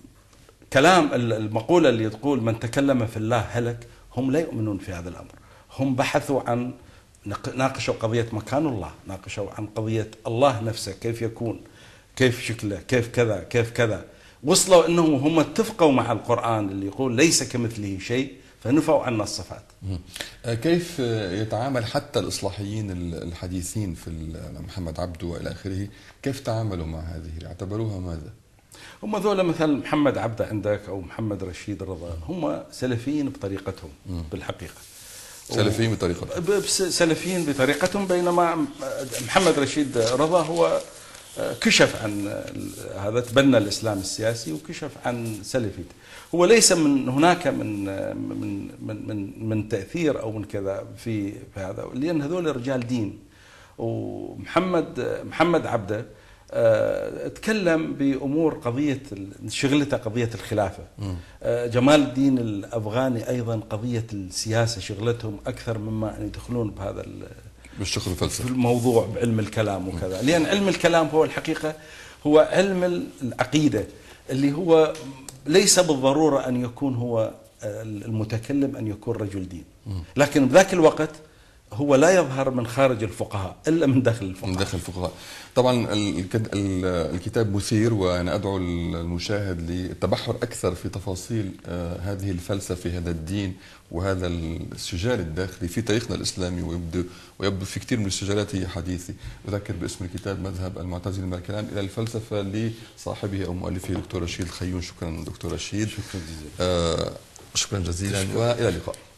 [SPEAKER 2] كلام المقولة اللي تقول من تكلم في الله هلك، هم لا يؤمنون في هذا الأمر. هم بحثوا عن ناقشوا قضية مكان الله، ناقشوا عن قضية الله نفسه كيف يكون، كيف شكله، كيف كذا كيف كذا، وصلوا أنهم هم اتفقوا مع القرآن اللي يقول ليس كمثله شيء، فنفوا عنا الصفات.
[SPEAKER 1] كيف يتعامل حتى الإصلاحيين الحديثين في محمد عبده وإلى آخره، كيف تعاملوا مع هذه؟ اعتبروها ماذا؟
[SPEAKER 2] هم ذولا مثل محمد عبده عندك أو محمد رشيد رضا، هم سلفيين بطريقتهم م. بالحقيقة.
[SPEAKER 1] سلفيين بطريقتهم.
[SPEAKER 2] سلفيين بطريقتهم، بينما محمد رشيد رضا هو كشف عن هذا، تبنى الإسلام السياسي وكشف عن سلفيته. هو ليس من هناك من من من من, من تأثير أو من كذا في في هذا، لأن هذول رجال دين. ومحمد محمد عبده أه تكلم بأمور قضية شغلته قضية الخلافة. أه جمال الدين الأفغاني أيضا قضية السياسة شغلتهم أكثر مما أن يدخلون بهذا
[SPEAKER 1] بالشغل الفلسفي
[SPEAKER 2] في الموضوع بعلم الكلام وكذا، لأن علم الكلام هو الحقيقة هو علم العقيدة اللي هو ليس بالضرورة أن يكون هو المتكلم أن يكون رجل دين، لكن بذاك الوقت هو لا يظهر من خارج الفقهاء إلا من داخل الفقهاء.
[SPEAKER 1] من داخل الفقهاء. طبعا الكتاب مثير، وأنا أدعو المشاهد للتبحر أكثر في تفاصيل هذه الفلسفة، هذا الدين وهذا السجال الداخلي في تاريخنا الإسلامي، ويبدو ويبدو في كثير من السجالات هي حديثة. أذكر باسم الكتاب مذهب المعتزلة من الكلام إلى الفلسفة لصاحبه أو مؤلفه دكتور رشيد الخيون. شكرا دكتور رشيد.
[SPEAKER 2] شكرا جزيلا.
[SPEAKER 1] آه شكرا جزيلا، والى اللقاء.